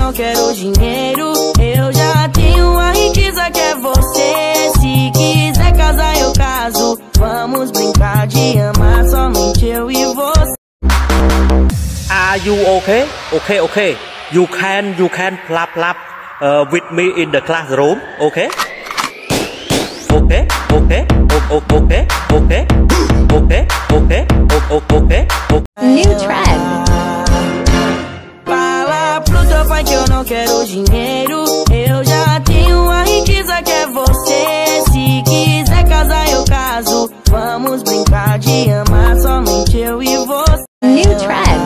não quero dinheiro. Eu já tenho a riqueza que é você. Se quiser casar eu caso. Vamos brincar de amar somente eu e você. Are you okay? Okay. You can plap with me in the classroom. Okay. New track. Fala pro teu pai que eu não quero dinheiro. Eu já tenho a riqueza que é você. Se quiser casar eu caso. Vamos brincar de amar somente eu e você. New track.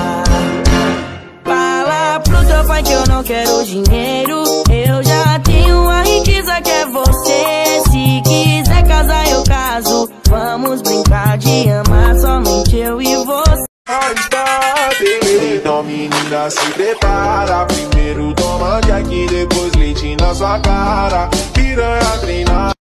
Fala pro teu pai que eu não quero dinheiro. Eu já tenho a riqueza que é você. Se quiser casar eu caso. Vamos brincar de amar somente eu e você. Então menina se prepara. Primeiro toma Jack, depois leite na sua cara. Piranha treinar.